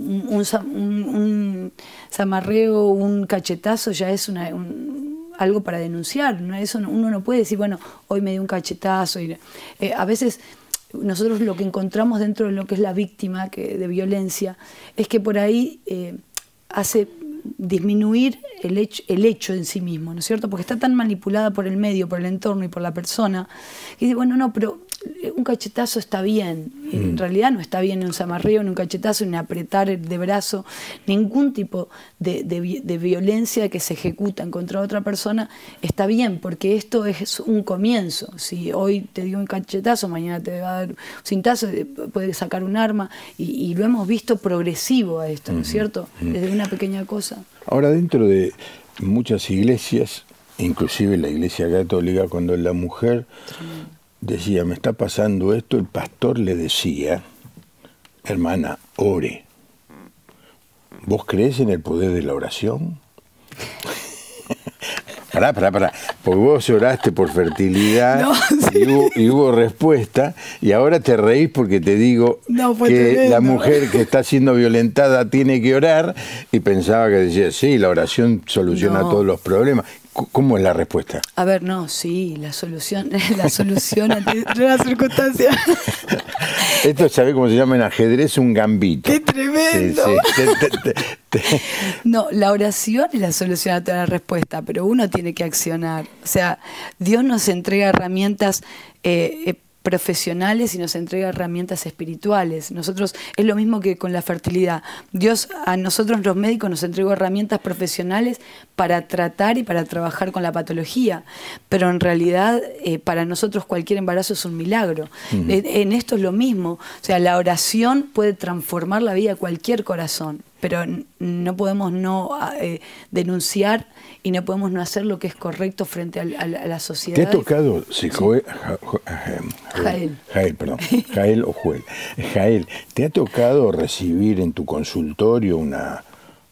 un zamarreo, un cachetazo ya es algo para denunciar, ¿no? Eso uno no puede decir, bueno, hoy me dio un cachetazo. A veces nosotros lo que encontramos dentro de lo que es la víctima de violencia es que por ahí hace disminuir el hecho en sí mismo, ¿no es cierto? Porque está tan manipulada por el medio, por el entorno y por la persona, que dice, bueno, no, pero un cachetazo está bien. En realidad no está bien ni un zamarreo, ni un cachetazo, ni apretar de brazo, ningún tipo de violencia que se ejecuta en contra de otra persona está bien, porque esto es un comienzo. Si hoy te dio un cachetazo, mañana te va a dar un cintazo, puede sacar un arma, y lo hemos visto progresivo a esto, ¿no es cierto? Desde una pequeña cosa. Ahora, dentro de muchas iglesias, inclusive la Iglesia Católica, cuando la mujer decía, me está pasando esto, el pastor le decía, hermana, ore. ¿Vos crees en el poder de la oración? Pará, porque vos oraste por fertilidad, no, sí, y hubo respuesta, y ahora te reís porque te digo que tremendo. La mujer que está siendo violentada tiene que orar, y pensaba que decía, sí, la oración soluciona todos los problemas. ¿Cómo es la respuesta? A ver, no, sí, la solución ante las circunstancias. Esto, ¿sabés cómo se llama en ajedrez? Un gambito. ¡Qué tremendo! Sí. No, la oración es la solución a toda la respuesta, pero uno tiene que accionar. O sea, Dios nos entrega herramientas profesionales y nos entrega herramientas espirituales. Nosotros, es lo mismo que con la fertilidad. Dios a nosotros los médicos nos entregó herramientas profesionales para tratar y para trabajar con la patología, pero en realidad para nosotros cualquier embarazo es un milagro. En esto es lo mismo. O sea, la oración puede transformar la vida de cualquier corazón, pero no podemos no denunciar y no podemos no hacer lo que es correcto frente a la sociedad. ¿Te ha tocado, Jael o Joel? Jael, ¿te ha tocado recibir en tu consultorio una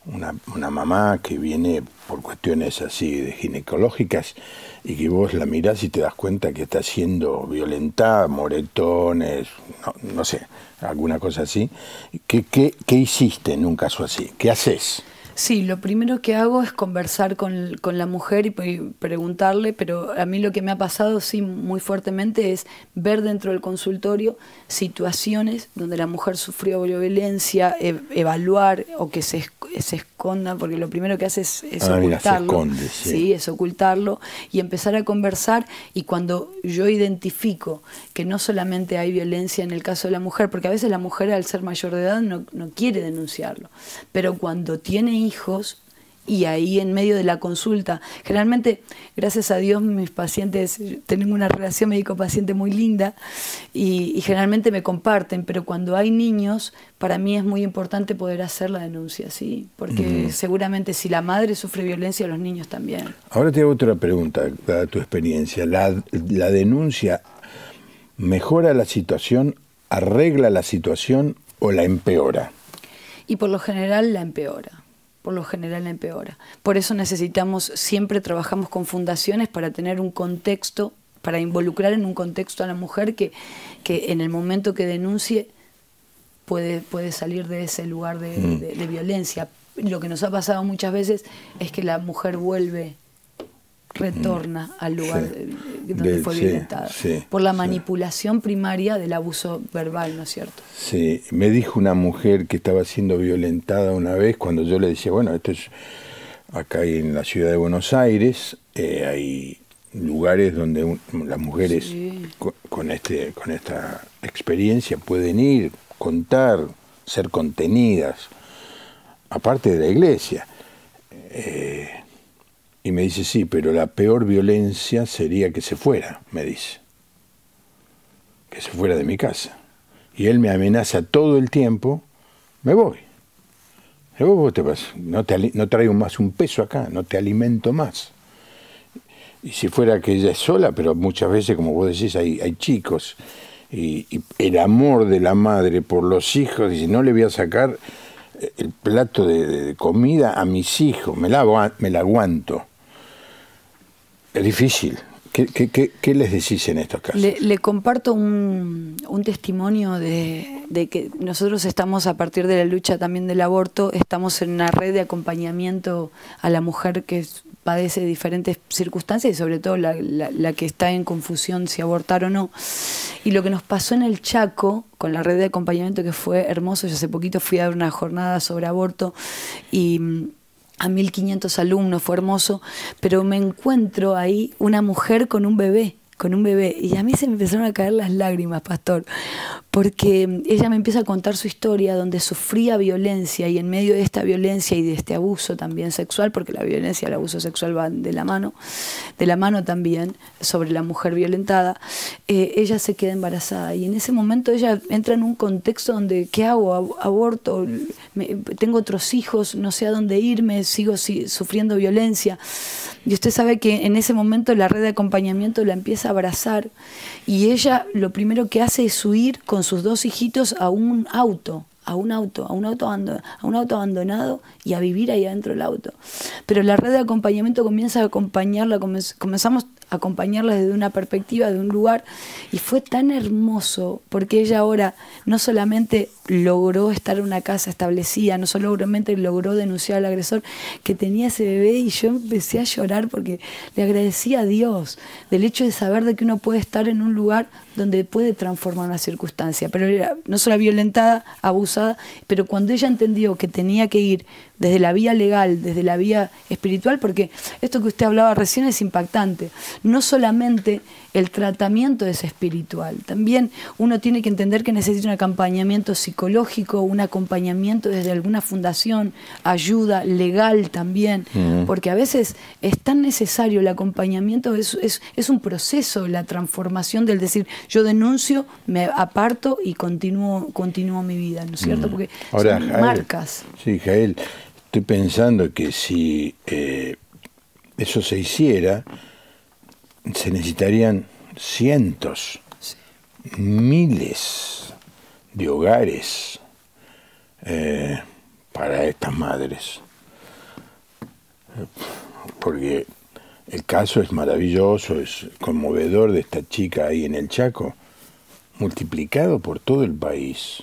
mamá que viene por cuestiones así de ginecológicas y que vos la mirás y te das cuenta que está siendo violentada, moretones, no sé, alguna cosa así? ¿Qué hiciste en un caso así? ¿Qué haces? Sí, lo primero que hago es conversar con la mujer y preguntarle, pero a mí lo que me ha pasado, sí, muy fuertemente, es ver dentro del consultorio situaciones donde la mujer sufrió violencia, evaluar o que se esconda, porque lo primero que hace es ocultarlo. Mira, se esconde, sí. Sí, es ocultarlo y empezar a conversar, y cuando yo identifico que no solamente hay violencia en el caso de la mujer, porque a veces la mujer al ser mayor de edad no quiere denunciarlo, pero cuando tiene hijos, y ahí en medio de la consulta, generalmente, gracias a Dios, mis pacientes, tienen una relación médico-paciente muy linda y generalmente me comparten, pero cuando hay niños, para mí es muy importante poder hacer la denuncia, ¿sí? Porque seguramente si la madre sufre violencia, los niños también. Ahora te hago otra pregunta, dada tu experiencia. ¿La denuncia mejora la situación, arregla la situación o la empeora? Y por lo general la empeora. Por eso siempre trabajamos con fundaciones para tener un contexto, para involucrar en un contexto a la mujer que en el momento que denuncie puede salir de ese lugar de violencia. Lo que nos ha pasado muchas veces es que la mujer retorna al lugar donde fue violentada, por la manipulación primaria del abuso verbal, ¿no es cierto? Sí, me dijo una mujer que estaba siendo violentada una vez, cuando yo le decía, bueno, esto es acá en la ciudad de Buenos Aires, hay lugares donde las mujeres con esta experiencia pueden ir, contar, ser contenidas, aparte de la iglesia. Y me dice, sí, pero la peor violencia sería que se fuera, me dice. Que se fuera de mi casa. Y él me amenaza todo el tiempo, me voy. Vos te vas, no traigo más un peso acá, no te alimento más. Y si fuera que ella es sola, pero muchas veces, como vos decís, hay chicos. Y el amor de la madre por los hijos, dice, no le voy a sacar el plato de comida a mis hijos, me la aguanto. Es difícil. ¿Qué les decís en estos casos? Le comparto un testimonio de que nosotros estamos, a partir de la lucha también del aborto, estamos en una red de acompañamiento a la mujer que padece diferentes circunstancias y sobre todo la que está en confusión si abortar o no. Y lo que nos pasó en el Chaco, con la red de acompañamiento, que fue hermoso, yo hace poquito fui a dar una jornada sobre aborto y a 1.500 alumnos, fue hermoso, pero me encuentro ahí una mujer con un bebé con un bebé. Y a mí se me empezaron a caer las lágrimas, pastor, porque ella me empieza a contar su historia donde sufría violencia, y en medio de esta violencia y de este abuso también sexual, porque la violencia y el abuso sexual van de la mano también, sobre la mujer violentada, ella se queda embarazada. Y en ese momento ella entra en un contexto donde, ¿qué hago? Aborto, tengo otros hijos, no sé a dónde irme, sigo sufriendo violencia. Y usted sabe que en ese momento la red de acompañamiento la empieza a abrazar, y ella lo primero que hace es huir con sus 2 hijitos a un auto abandonado, y a vivir ahí adentro del auto. Pero la red de acompañamiento comienza a acompañarla, comenzamos a acompañarla desde una perspectiva, de un lugar, y fue tan hermoso, porque ella ahora no solamente logró estar en una casa establecida, no solamente logró denunciar al agresor, que tenía ese bebé, y yo empecé a llorar porque le agradecía a Dios del hecho de saber de que uno puede estar en un lugar donde puede transformar una circunstancia. Pero era no solo violentada, abusada, pero cuando ella entendió que tenía que ir desde la vía legal, desde la vía espiritual, porque esto que usted hablaba recién es impactante. No solamente el tratamiento es espiritual, también uno tiene que entender que necesita un acompañamiento psicológico, un acompañamiento desde alguna fundación, ayuda legal también, porque a veces es tan necesario el acompañamiento, es un proceso, la transformación del decir, yo denuncio, me aparto y continúo mi vida, ¿no es cierto? Porque ahora, son Jael, marcas. Sí, Jael, estoy pensando que si eso se hiciera, se necesitarían cientos, miles de hogares para estas madres. Porque el caso es maravilloso, es conmovedor, de esta chica ahí en el Chaco, multiplicado por todo el país.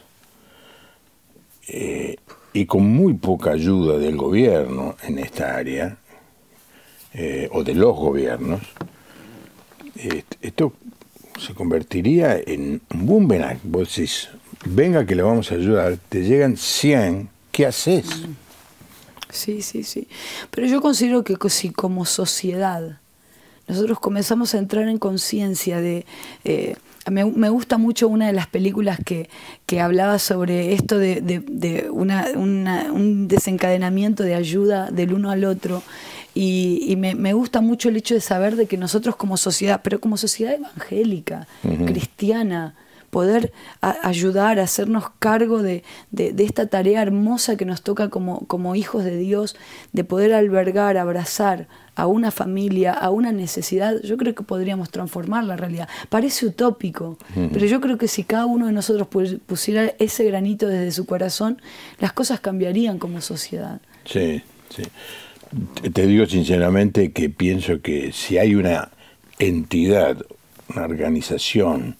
Y con muy poca ayuda del gobierno en esta área, o de los gobiernos, esto se convertiría en un boomerang. Vos decís, venga que le vamos a ayudar, te llegan 100, ¿qué haces? Sí. Pero yo considero que si como sociedad nosotros comenzamos a entrar en conciencia de... me gusta mucho una de las películas que hablaba sobre esto de un desencadenamiento de ayuda del uno al otro, y me gusta mucho el hecho de saber de que nosotros como sociedad, pero como sociedad evangélica, cristiana, poder ayudar, hacernos cargo de esta tarea hermosa que nos toca como hijos de Dios, de poder albergar, abrazar a una familia, a una necesidad. Yo creo que podríamos transformar la realidad. Parece utópico, pero yo creo que si cada uno de nosotros pusiera ese granito desde su corazón, las cosas cambiarían como sociedad. Sí. Te digo sinceramente que pienso que si hay una entidad, una organización,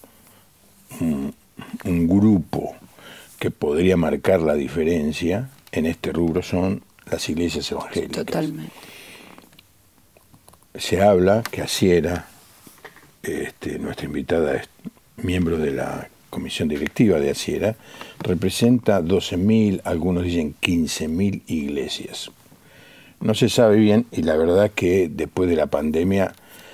un grupo que podría marcar la diferencia en este rubro, son las iglesias evangélicas. Totalmente. Se habla que Asiera, nuestra invitada es miembro de la comisión directiva de Asiera, representa 12.000, algunos dicen 15.000 iglesias. No se sabe bien, y la verdad que después de la pandemia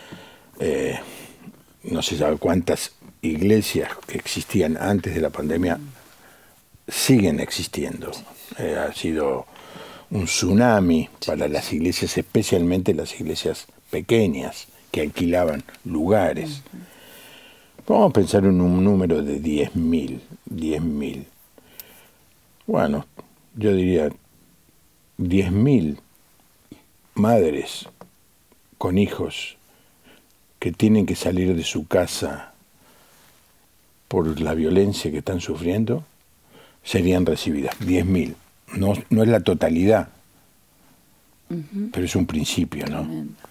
no se sabe cuántas iglesias que existían antes de la pandemia siguen existiendo. Ha sido un tsunami para las iglesias, especialmente las iglesias pequeñas que alquilaban lugares. Vamos a pensar en un número de 10.000. Bueno, yo diría 10.000 madres con hijos que tienen que salir de su casa por la violencia que están sufriendo, serían recibidas. 10.000. No es la totalidad, pero es un principio, ¿no?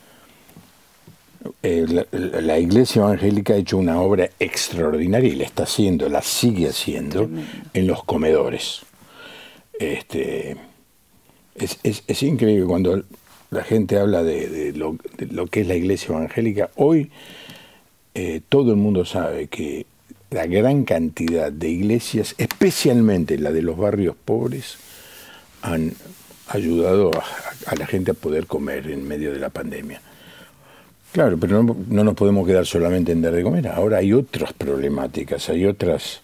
La Iglesia Evangélica ha hecho una obra extraordinaria, y la está haciendo, la sigue haciendo en los comedores. Es increíble cuando la gente habla de lo que es la Iglesia Evangélica. Hoy todo el mundo sabe que la gran cantidad de iglesias, especialmente la de los barrios pobres, han ayudado a la gente a poder comer en medio de la pandemia. Claro, pero no nos podemos quedar solamente en dar de comer. Ahora hay otras problemáticas, hay otros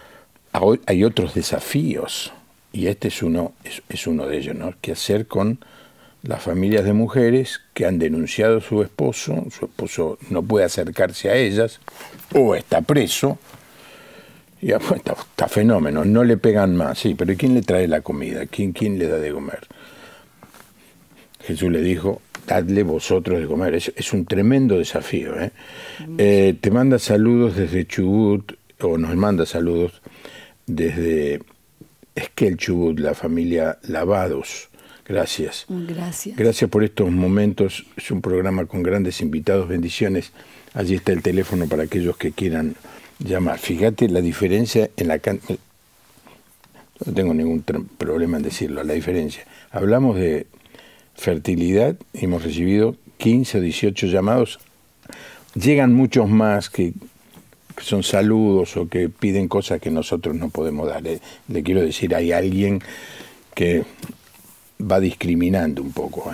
desafíos. Y este es uno de ellos, ¿no? ¿Qué hacer con las familias de mujeres que han denunciado a su esposo no puede acercarse a ellas, o está preso, y está fenómeno, no le pegan más, sí, pero ¿quién le trae la comida? ¿Quién le da de comer? Jesús le dijo, dadle vosotros de comer. Es un tremendo desafío, ¿eh? Te manda saludos desde Chubut, o nos manda saludos desde Esquel, Chubut, la familia Lavados. Gracias. Gracias. Gracias por estos momentos. Es un programa con grandes invitados. Bendiciones. Allí está el teléfono para aquellos que quieran llamar. Fíjate la diferencia en la cantidad. No tengo ningún problema en decirlo, la diferencia. Hablamos de fertilidad, hemos recibido 15 o 18 llamados. Llegan muchos más que son saludos o que piden cosas que nosotros no podemos dar. Le quiero decir, hay alguien que va discriminando un poco,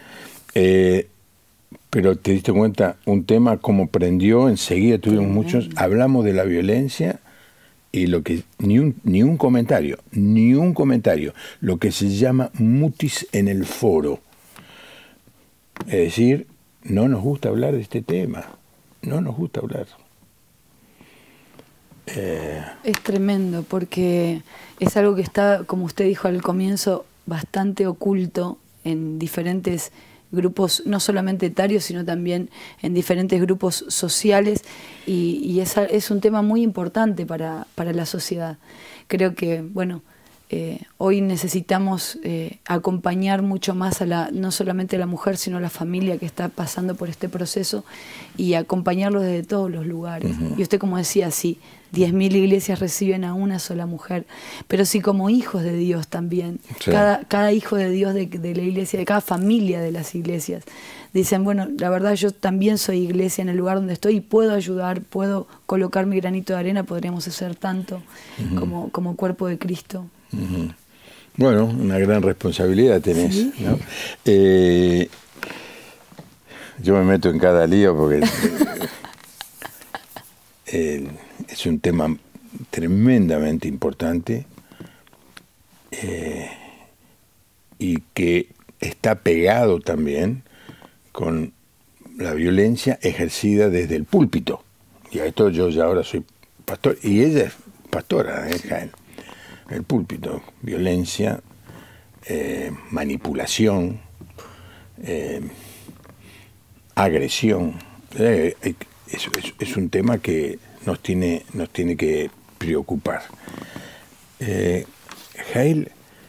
pero te diste cuenta, un tema como prendió, enseguida tuvimos muchos, hablamos de la violencia y lo que ni un comentario, lo que se llama mutis en el foro. Es decir, no nos gusta hablar de este tema, no nos gusta hablar. Es tremendo porque es algo que está, como usted dijo al comienzo, bastante oculto en diferentes grupos, no solamente etarios, sino también en diferentes grupos sociales, y es un tema muy importante para la sociedad. Creo que, bueno, hoy necesitamos acompañar mucho más no solamente a la mujer, sino a la familia que está pasando por este proceso, y acompañarlos desde todos los lugares. Y usted, como decía, sí, 10.000 iglesias reciben a una sola mujer, pero sí como hijos de Dios también. Sí. Cada hijo de Dios de la iglesia, de cada familia de las iglesias, dicen, bueno, la verdad yo también soy iglesia en el lugar donde estoy y puedo ayudar, puedo colocar mi granito de arena, podríamos hacer tanto como cuerpo de Cristo. Bueno, una gran responsabilidad tenés, ¿sí? ¿No? Yo me meto en cada lío porque es un tema tremendamente importante y que está pegado también con la violencia ejercida desde el púlpito. Y a esto yo ya ahora soy pastor, y ella es pastora, Jaén. El púlpito, violencia, manipulación, agresión. Es un tema que nos tiene que preocupar. Jaén,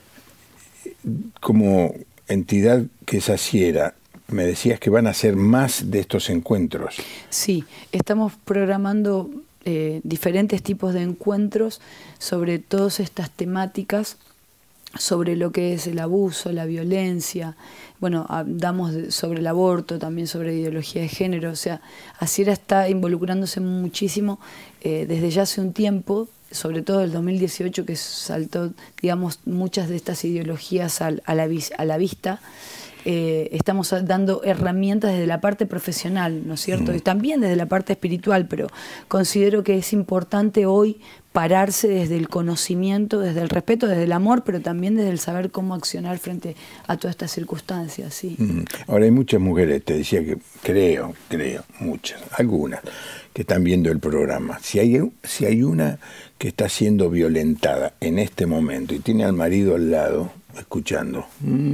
como entidad que es asiera, me decías que van a hacer más de estos encuentros. Sí, estamos programando diferentes tipos de encuentros sobre todas estas temáticas, sobre lo que es el abuso, la violencia. Bueno, hablamos sobre el aborto, también sobre ideología de género. O sea, Asiera está involucrándose muchísimo desde ya hace un tiempo, sobre todo el 2018, que saltó, digamos, muchas de estas ideologías a la vista. Estamos dando herramientas desde la parte profesional, ¿no es cierto? Y también desde la parte espiritual, pero considero que es importante hoy pararse desde el conocimiento, desde el respeto, desde el amor, pero también desde el saber cómo accionar frente a todas estas circunstancias, ¿sí? Ahora hay muchas mujeres, te decía que creo, muchas, algunas, que están viendo el programa. Si hay una que está siendo violentada en este momento y tiene al marido al lado, escuchando,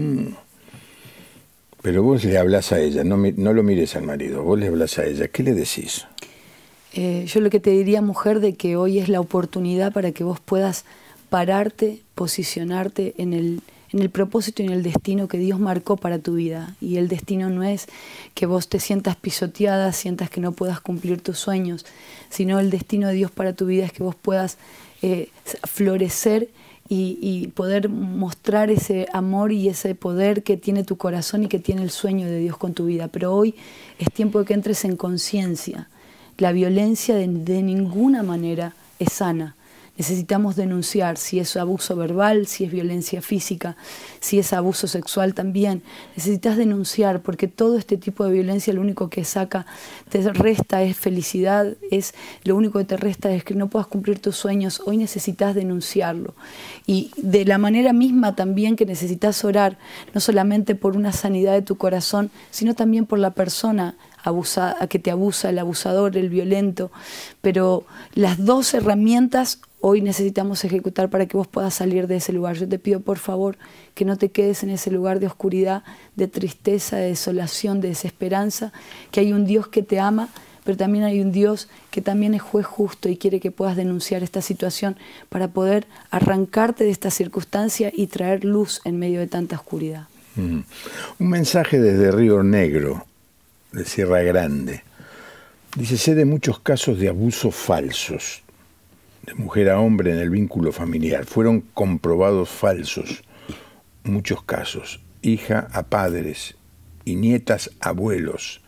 pero vos le hablás a ella, no lo mires al marido, vos le hablás a ella, ¿qué le decís? Yo lo que te diría, mujer, de que hoy es la oportunidad para que vos puedas pararte, posicionarte en el propósito y en el destino que Dios marcó para tu vida. Y el destino no es que vos te sientas pisoteada, sientas que no puedas cumplir tus sueños, sino el destino de Dios para tu vida es que vos puedas florecer y poder mostrar ese amor y ese poder que tiene tu corazón y que tiene el sueño de Dios con tu vida. Pero hoy es tiempo de que entres en conciencia. La violencia de ninguna manera es sana. necesitamos denunciar si es abuso verbal, si es violencia física, si es abuso sexual también. Necesitas denunciar, porque todo este tipo de violencia lo único que saca, te resta es felicidad, lo único que te resta es que no puedas cumplir tus sueños. Hoy necesitas denunciarlo. Y de la manera misma también que necesitas orar, no solamente por una sanidad de tu corazón, sino también por la persona que te abusa, el abusador, el violento. Pero las dos herramientas hoy necesitamos ejecutar para que vos puedas salir de ese lugar. Yo te pido, por favor, que no te quedes en ese lugar de oscuridad, de tristeza, de desolación, de desesperanza, que hay un Dios que te ama, pero también hay un Dios que también es juez justo y quiere que puedas denunciar esta situación para poder arrancarte de esta circunstancia y traer luz en medio de tanta oscuridad. Un mensaje desde Río Negro, de Sierra Grande. Dice: sé de muchos casos de abusos falsos, de mujer a hombre en el vínculo familiar. Fueron comprobados falsos muchos casos. Hija a padres y nietas a abuelos,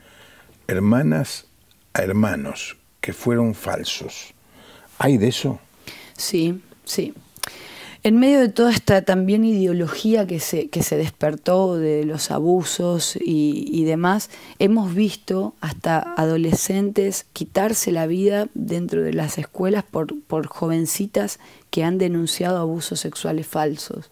hermanas a hermanos, que fueron falsos. ¿Hay de eso? Sí, sí. En medio de toda esta también ideología que se despertó de los abusos y demás, hemos visto hasta adolescentes quitarse la vida dentro de las escuelas por jovencitas que han denunciado abusos sexuales falsos.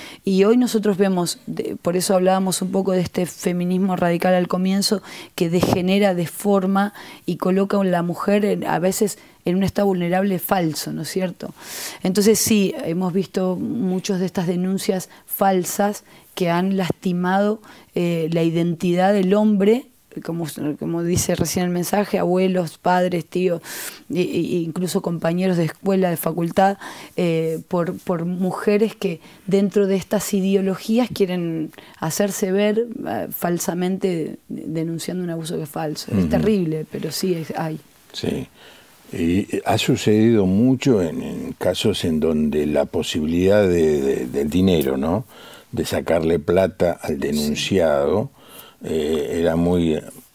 Y hoy nosotros vemos, por eso hablábamos un poco de este feminismo radical al comienzo, que degenera, deforma y coloca a la mujer a veces en un estado vulnerable falso, ¿no es cierto? Entonces sí, hemos visto muchas de estas denuncias falsas que han lastimado la identidad del hombre, como dice recién el mensaje, abuelos, padres, tíos, incluso compañeros de escuela, de facultad, por mujeres que dentro de estas ideologías quieren hacerse ver falsamente denunciando un abuso que es falso. Es terrible, pero sí hay. Sí. Y ha sucedido mucho en casos en donde la posibilidad del dinero, ¿no?, de sacarle plata al denunciado, era muy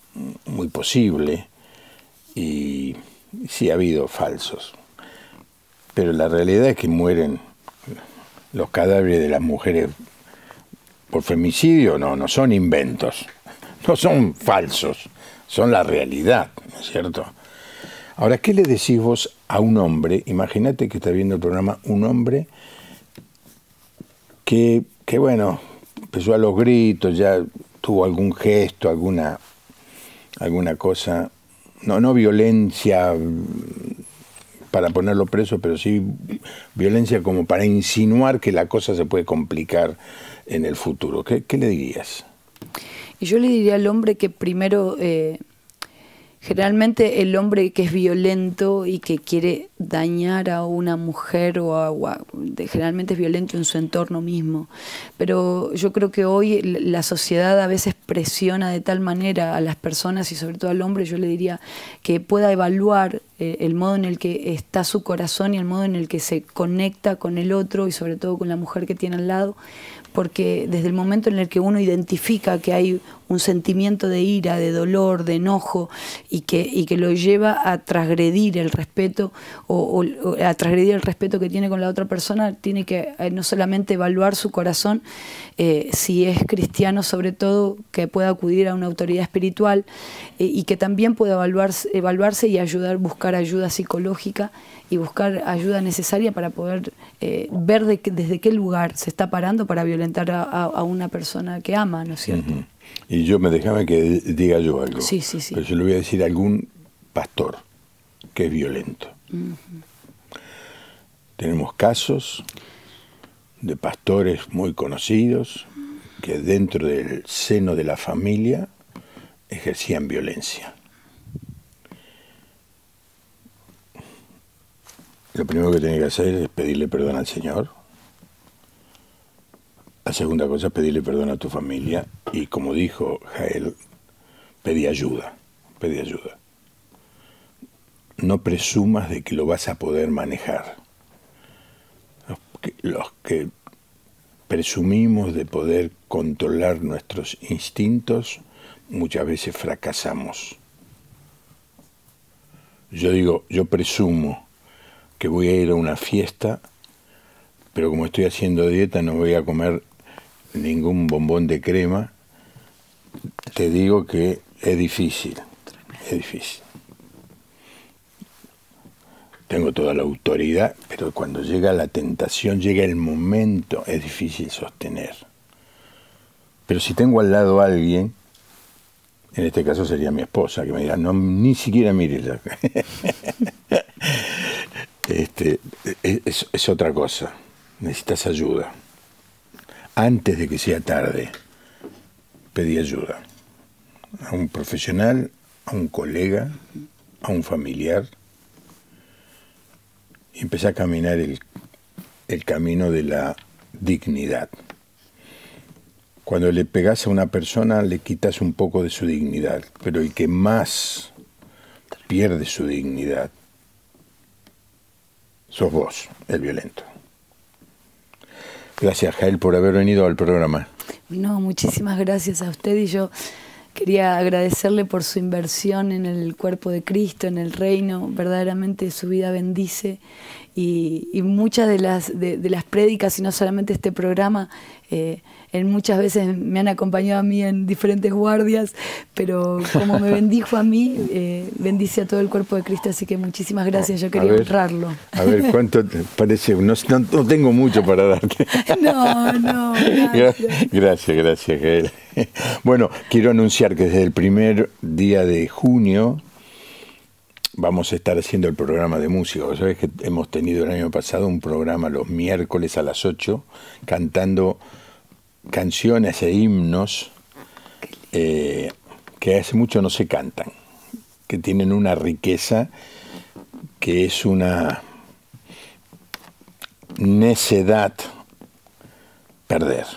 posible, y sí ha habido falsos. Pero la realidad es que mueren los cadáveres de las mujeres por femicidio, no son inventos, no son falsos, son la realidad, ¿no es cierto? Ahora, ¿qué le decís vos a un hombre? Imagínate que está viendo el programa un hombre que bueno, empezó a los gritos, ya tuvo algún gesto, alguna cosa, no violencia para ponerlo preso, pero sí violencia como para insinuar que la cosa se puede complicar en el futuro. ¿Qué le dirías? Y yo le diría al hombre que primero... generalmente el hombre que es violento y que quiere dañar a una mujer generalmente es violento en su entorno mismo. Pero yo creo que hoy la sociedad a veces presiona de tal manera a las personas y sobre todo al hombre. Yo le diría que pueda evaluar el modo en el que está su corazón y el modo en el que se conecta con el otro y sobre todo con la mujer que tiene al lado, porque desde el momento en el que uno identifica que hay un sentimiento de ira, de dolor, de enojo y que lo lleva a transgredir el respeto o a transgredir el respeto que tiene con la otra persona, tiene que no solamente evaluar su corazón, si es cristiano sobre todo, que pueda acudir a una autoridad espiritual y que también pueda evaluarse y buscar ayuda psicológica y buscar ayuda necesaria para poder ver desde qué lugar se está parando para violentar a una persona que ama, ¿no es cierto? Y déjame que diga yo algo. Sí. Pero yo le voy a decir a algún pastor que es violento. Tenemos casos de pastores muy conocidos que dentro del seno de la familia ejercían violencia. Lo primero que tiene que hacer es pedirle perdón al Señor. La segunda cosa es pedirle perdón a tu familia y, como dijo Jael, pedí ayuda. No presumas de que lo vas a poder manejar. Los que presumimos de poder controlar nuestros instintos, muchas veces fracasamos. Yo presumo que voy a ir a una fiesta, pero como estoy haciendo dieta no voy a comer ningún bombón de crema. Te digo que es difícil, es difícil. Tengo toda la autoridad, pero cuando llega la tentación, llega el momento, es difícil sostener. Pero si tengo al lado a alguien, en este caso sería mi esposa, que me dirá, no, ni siquiera mires. Es otra cosa. Necesitas ayuda. Antes de que sea tarde, pedí ayuda. A un profesional, a un colega, a un familiar. Y empecé a caminar el camino de la dignidad. Cuando le pegas a una persona, le quitas un poco de su dignidad. Pero el que más pierde su dignidad sos vos, el violento. Gracias, Jael, por haber venido al programa. No, muchísimas gracias a usted, y yo quería agradecerle por su inversión en el cuerpo de Cristo, en el reino. Verdaderamente su vida bendice, y muchas de las prédicas, y no solamente este programa, en muchas veces me han acompañado a mí en diferentes guardias, pero como me bendijo a mí, bendice a todo el cuerpo de Cristo, así que muchísimas gracias, yo quería honrarlo. A ver, ¿cuánto te parece? No tengo mucho para darte. No, gracias. Gracias, Gael. Bueno, quiero anunciar que desde el primer día de junio vamos a estar haciendo el programa de música. Vos sabés que hemos tenido el año pasado un programa los miércoles a las 8, cantando canciones e himnos que hace mucho no se cantan, que tienen una riqueza que es una necedad perder.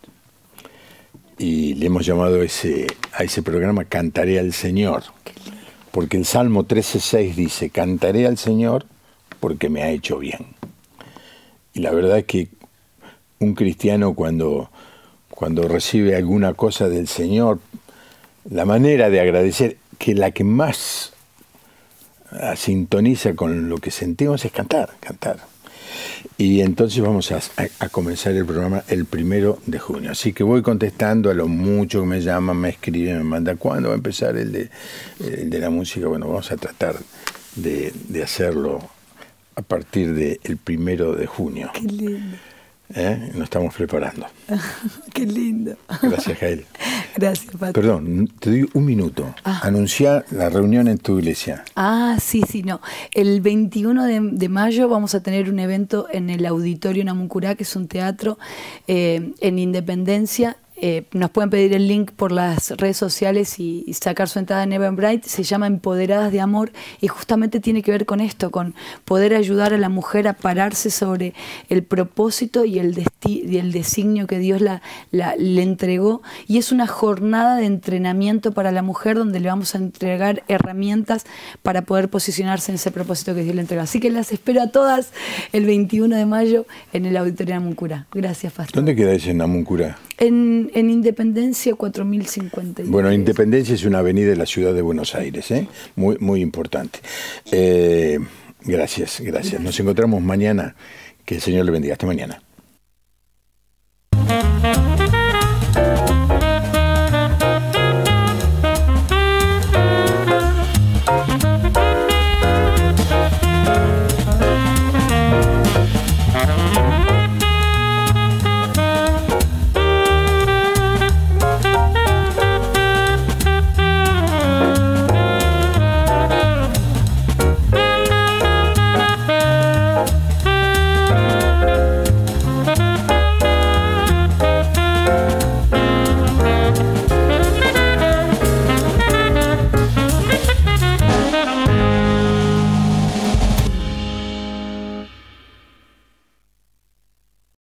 Y le hemos llamado a ese programa Cantaré al Señor, porque el Salmo 13:6 dice: cantaré al Señor porque me ha hecho bien. Y la verdad es que un cristiano cuando recibe alguna cosa del Señor, la manera de agradecer, que la que más sintoniza con lo que sentimos, es cantar. Y entonces vamos a comenzar el programa el 1 de junio. Así que voy contestando a los muchos que me llaman, me escriben, me mandan, ¿cuándo va a empezar el de la música? Bueno, vamos a tratar de hacerlo a partir del 1 de junio. Qué lindo. Nos estamos preparando. Qué lindo. Gracias, Jael. Gracias, Pato. Perdón, te doy un minuto. Anunciar la reunión en tu iglesia. Sí, no. El 21 de mayo vamos a tener un evento en el Auditorio Namuncurá, que es un teatro en Independencia. Nos pueden pedir el link por las redes sociales y sacar su entrada en Eventbrite. Se llama Empoderadas de Amor, y justamente tiene que ver con esto, con poder ayudar a la mujer a pararse sobre el propósito y el designio que Dios le entregó. Y es una jornada de entrenamiento para la mujer, donde le vamos a entregar herramientas para poder posicionarse en ese propósito que Dios le entregó. Así que las espero a todas el 21 de mayo en el Auditorio Namuncurá. Gracias, Pastor. ¿Dónde queda ese Namuncurá? En Independencia 4053. Bueno, Independencia es una avenida de la ciudad de Buenos Aires, muy, muy importante. Gracias. Nos encontramos mañana. Que el Señor le bendiga. Hasta mañana.